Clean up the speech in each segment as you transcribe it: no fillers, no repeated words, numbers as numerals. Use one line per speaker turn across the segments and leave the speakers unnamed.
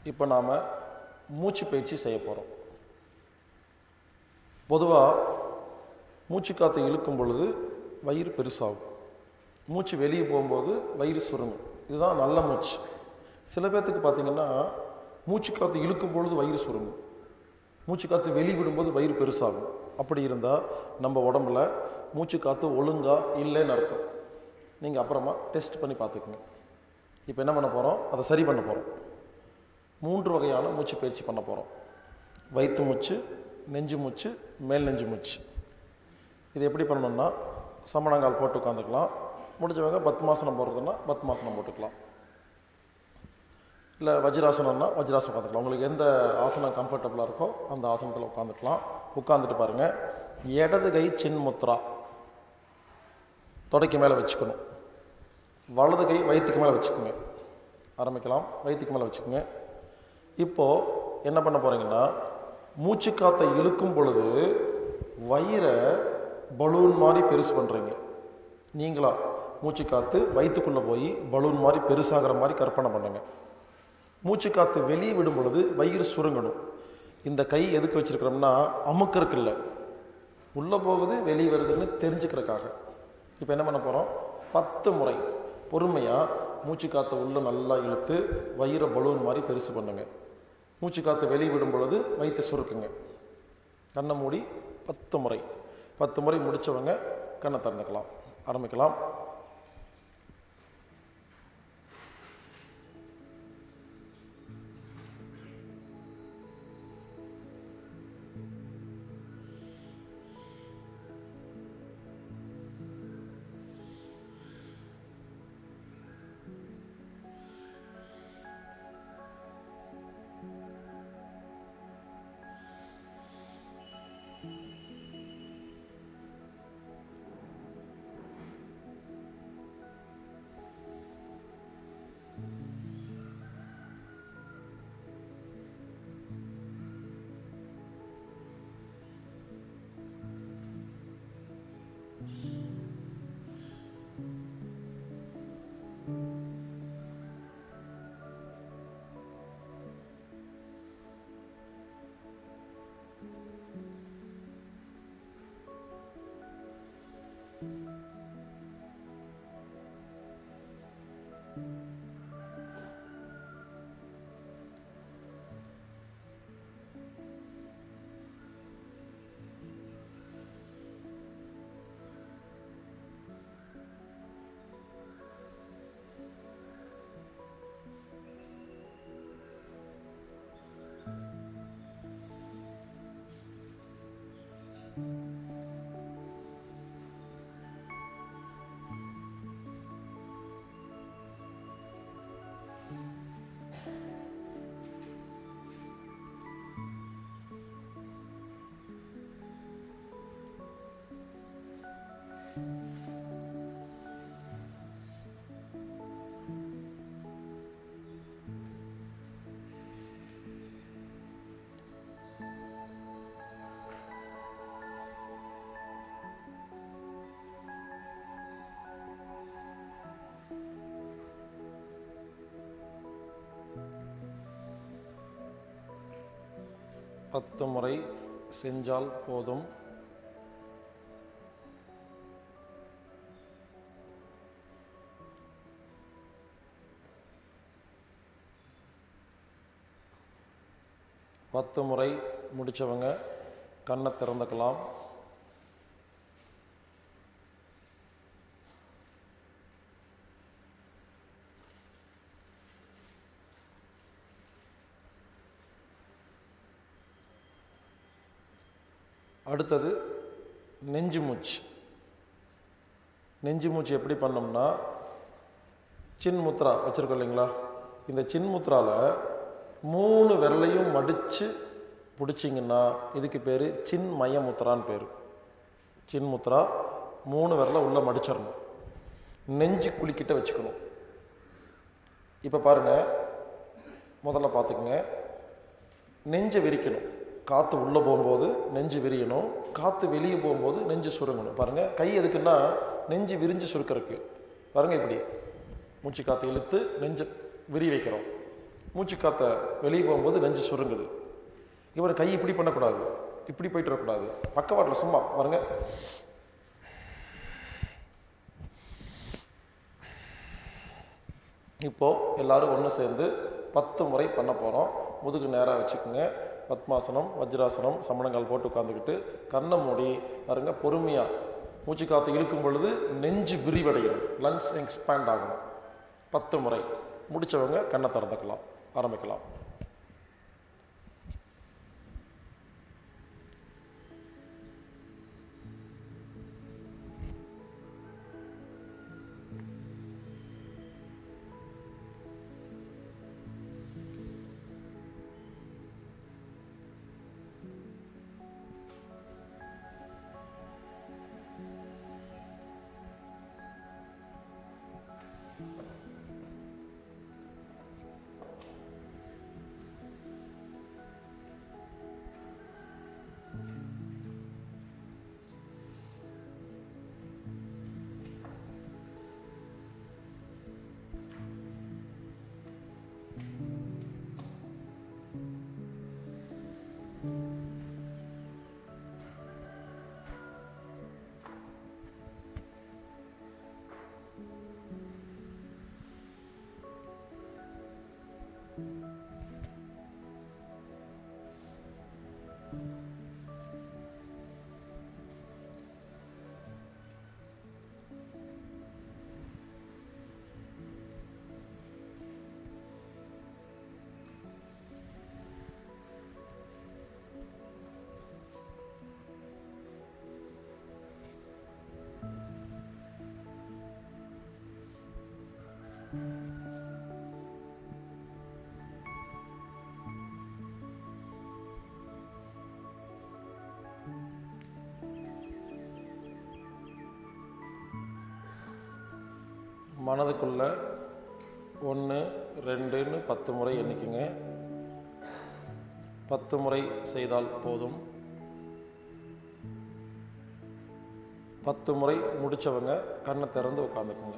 இப்போ நாம் மூச்சு பயிற்சி செய்ய போகிறோம். பொதுவாக மூச்சு காற்றை இழுக்கும் பொழுது வயிறு பெருசாகும், மூச்சு வெளியே போகும்போது வயிறு சுருங்கும். இதுதான் நல்ல மூச்சு. சில பேர்த்துக்கு பார்த்திங்கன்னா மூச்சு காற்று இழுக்கும் பொழுது வயிறு சுருங்கும், மூச்சு காற்று வெளியே விடும்போது வயிறு பெருசாகும். அப்படி இருந்தால் நம்ம உடம்புல மூச்சு காற்று ஒழுங்காக இல்லைன்னு அர்த்தம். நீங்கள் அப்புறமா டெஸ்ட் பண்ணி பார்த்துக்குங்க. இப்போ என்ன பண்ண போகிறோம், அதை சரி பண்ண போகிறோம். 3 வகையான மூச்சு பயிற்சி பண்ண போகிறோம். வயிற்று மூச்சு, நெஞ்சு மூச்சு, மேல் நெஞ்சு மூச்சு. இது எப்படி பண்ணணும்னா, சமணங்கால் போட்டு உட்காந்துக்கலாம். முடிஞ்சவங்க பத்மாசனம் போடுறதுன்னா பத்மாசனம் போட்டுக்கலாம், இல்லை வஜ்ராசனம்னா வஜ்ராசனம் உட்காந்துக்கலாம். உங்களுக்கு எந்த ஆசனம் கம்ஃபர்டபுளாக இருக்கோ அந்த ஆசனத்தில் உட்காந்துக்கலாம். உட்காந்துட்டு பாருங்கள், இடது கை சின்முத்ரா தொடைக்கு மேலே வச்சுக்கணும், வலது கை வயிற்றுக்கு மேலே வச்சுக்கோங்க. ஆரம்பிக்கலாம். வயிற்றுக்கு மேலே வச்சுக்கோங்க. இப்போது என்ன பண்ண போகிறீங்கன்னா, மூச்சு காற்றை இழுக்கும் பொழுது வயிறை பலூன் மாதிரி பெருசு பண்ணுறீங்க. நீங்களா மூச்சு காற்று வயிற்றுக்குள்ளே போய் பலூன் மாதிரி பெருசாகிற மாதிரி கற்பனை பண்ணுங்க. மூச்சு காற்று வெளியே விடும் பொழுது வயிறு சுருங்கணும். இந்த கை எதுக்கு வச்சுருக்கிறோம்னா, அமுக்கிறதுக்கு இல்லை, உள்ளே போகுது வெளியே வருதுன்னு தெரிஞ்சுக்கிறதுக்காக. இப்போ என்ன பண்ண போகிறோம், 10 முறை பொறுமையாக மூச்சு காற்றை உள்ளே நல்லா இழுத்து வயிறை பலூன் மாதிரி பெருசு பண்ணுங்க. மூச்சு காற்று வெளியே விடும் பொழுது வயிற்று சுருக்குங்க. கண்ணை மூடி 10 முறை. 10 முறை முடித்தவங்க கண்ணை திறந்துக்கலாம். ஆரம்பிக்கலாம். பத்து முறை செஞ்சால் போதும். பத்து முறை முடித்தவங்க கண்ணை திறந்துக்கலாம். அடுத்தது நெஞ்சு மூச்சு. நெஞ்சு மூச்சு எப்படி பண்ணோம்னா, சின்முத்ரா வச்சுருக்கோம் இல்லைங்களா, இந்த சின்முத்ராவில் 3 விரலையும் மடித்து பிடிச்சிங்கன்னா இதுக்கு பேர் சின்மயமுத்ரான்னு பேர். சின்முத்ரா 3 விரலை உள்ளே மடிச்சிடணும், நெஞ்சு குளிக்கிட்ட வச்சுக்கணும். இப்போ பாருங்கள், முதல்ல பார்த்துக்குங்க, நெஞ்சை விரிக்கணும். காற்று உள்ளே போகும்போது நெஞ்சு விரியணும், காற்று வெளியே போகும்போது நெஞ்சு சுருங்கணும். பாருங்கள், கை எதுக்குன்னா நெஞ்சு விரிஞ்சு சுருக்கிறதுக்கு. பாருங்கள், இப்படி மூச்சு காற்று இழுத்து நெஞ்சு விரி வைக்கிறோம். மூச்சு காற்றை வெளியே போகும்போது நெஞ்சு சுருங்குது. இவர் கை இப்படி பண்ணக்கூடாது, இப்படி போயிட்டு வரக்கூடாது, பக்கவாட்டில் சும்மா பாருங்க. இப்போது எல்லாரும் ஒன்று சேர்ந்து 10 முறை பண்ண போகிறோம். முதுகு நேராக வச்சுக்கோங்க. பத்மாசனம், வஜ்ராசனம், சமணங்கால் போட்டு உட்காந்துக்கிட்டு கண்ணை மூடி பாருங்க. பொறுமையாக மூச்சு காற்று இழுக்கும் பொழுது நெஞ்சு விரிவடையணும், லங்ஸ் எக்ஸ்பேண்ட் ஆகணும். 10 முறை முடித்தவங்க கண்ணை திறந்துக்கலாம். ஆரம்பிக்கலாம். மனதுக்குள்ள 1 2ன்னு 10 முறை எண்ணிக்குங்க. 10 முறை செய்தால் போதும். 10 முறை முடித்தவங்க கண்ணை திறந்து உட்காந்துக்குங்க.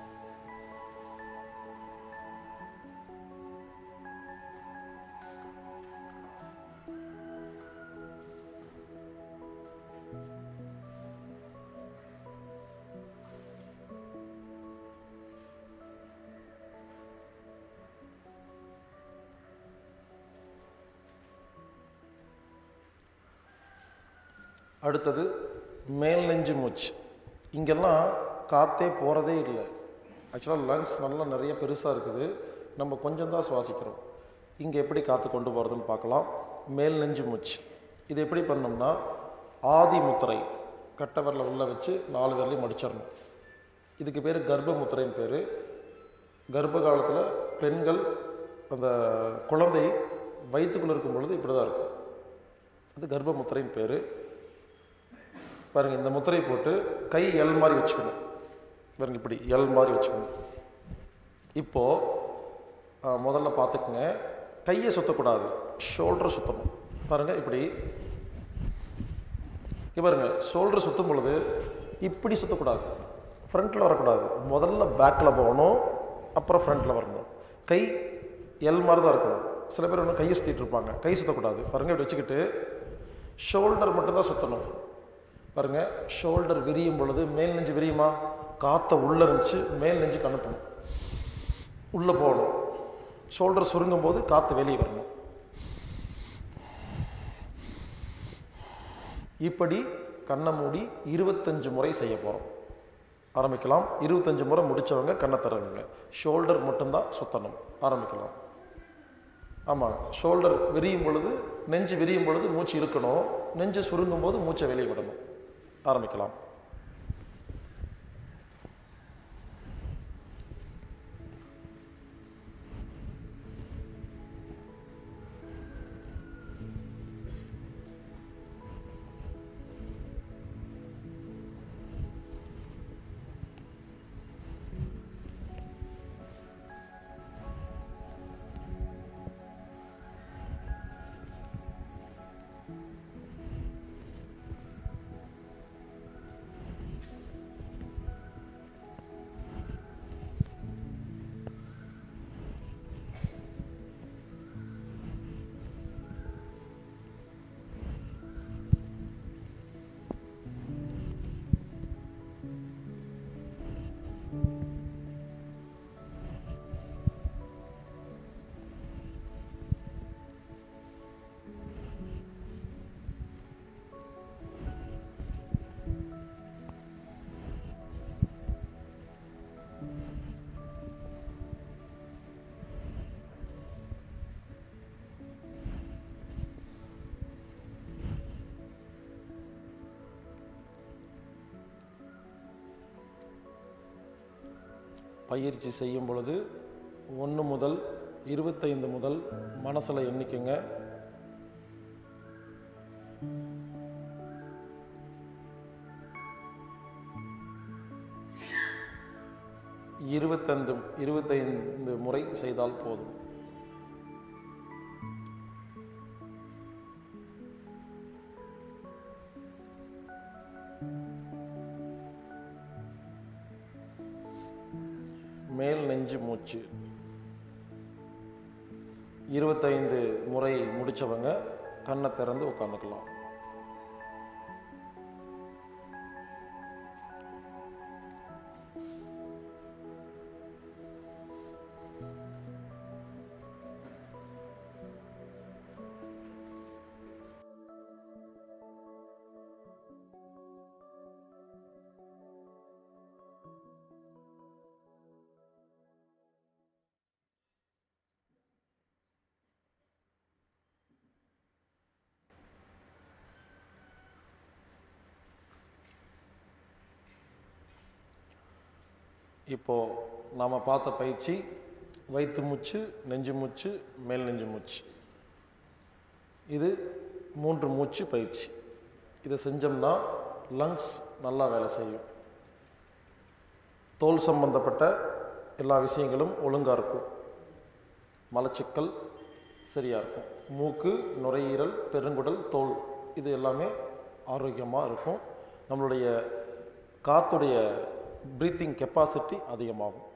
அடுத்தது மேல் நெஞ்சு மூச்சு. இங்கெல்லாம் காற்றே போகிறதே இல்லை. ஆக்சுவலாக லங்ஸ் நல்லா நிறைய பெருசாக இருக்குது, நம்ம கொஞ்சம் தான் சுவாசிக்கிறோம். இங்கே எப்படி காற்று கொண்டு போகிறதுன்னு பார்க்கலாம். மேல் நெஞ்சு மூச்சு இது எப்படி பண்ணோம்னா, ஆதி முத்திரை கட்டை விரலை உள்ளே வச்சு 4 விரலையும் மடிச்சிடணும். இதுக்கு பேர் கர்ப்ப முத்திரைன்னு பேர். கர்ப்ப காலத்தில் பெண்கள் அந்த குழந்தை வயிற்றுக்குள்ளே இருக்கும் பொழுது இப்படி தான் இருக்கும். அது கர்ப்ப முத்திரைன்னு பேர். பாருங்கள், இந்த முத்திரை போட்டு கை எல் மாதிரி வச்சுக்கணும். பாருங்கள், இப்படி எல் மாதிரி வச்சுக்கணும். இப்போது முதல்ல பார்த்துக்குங்க, கையை சுற்றக்கூடாது, ஷோல்டரை சுற்றணும். பாருங்கள், இப்படி பாருங்க. ஷோல்டரை சுற்றும் பொழுது இப்படி சுற்றக்கூடாது, ஃப்ரண்ட்டில் வரக்கூடாது. முதல்ல பேக்கில் போகணும், அப்புறம் ஃப்ரண்ட்டில் வரணும். கை எல் மாதிரி தான் இருக்கணும். சில பேர் ஒன்று கையை சுற்றிட்டு இருப்பாங்க, கை சுற்றக்கூடாது. பாருங்கள், இப்படி வச்சுக்கிட்டு ஷோல்டர் மட்டும்தான் சுற்றணும். பாருங்கள், ஷோல்டர் விரியும் பொழுது மேல் நெஞ்சு விரியுமா, காற்றை உள்ளே இருந்துச்சு மேல் நெஞ்சுக்கு அனுப்பணும், உள்ளே போகணும். ஷோல்டர் சுருங்கும் போது காற்று வெளியே வரணும். இப்படி கண்ணை மூடி 25 முறை செய்ய போகிறோம். ஆரம்பிக்கலாம். 25 முறை முடித்தவங்க கண்ணை தரவங்க. ஷோல்டர் மட்டும்தான் சுற்றணும். ஆரம்பிக்கலாம். ஆமாம், ஷோல்டர் விரியும் பொழுது, நெஞ்சு விரியும் பொழுது மூச்சு இழுக்கணும், நெஞ்சு சுருங்கும் போது மூச்சை வெளியே விடணும். ஆரம்பிக்கலாம். பயிற்சி செய்யும் பொழுது 1 முதல் 25 முதல் மனசில் எண்ணிக்கங்க. இருபத்தைந்து முறை செய்தால் போதும். மேல் நெஞ்சு மூச்சு 25 முறை முடிச்சவங்க கண்ணை திறந்து உட்காந்துக்கலாம். இப்போது நாம் பார்த்த பயிற்சி வயிற்று மூச்சு, நெஞ்சு மூச்சு, மேல் நெஞ்சு மூச்சு. இது 3 மூச்சு பயிற்சி. இதை செஞ்சோம்னா லங்ஸ் நல்லா வேலை செய்யும். தோல் சம்பந்தப்பட்ட எல்லா விஷயங்களும் ஒழுங்காக இருக்கும். மலச்சிக்கல் சரியாக இருக்கும். மூக்கு, நுரையீரல், பெருங்குடல், தோல் இது எல்லாமே ஆரோக்கியமாக இருக்கும். நம்மளுடைய காற்றுடைய ப்ரீத்திங் கெப்பாசிட்டி அதிகமாகும்.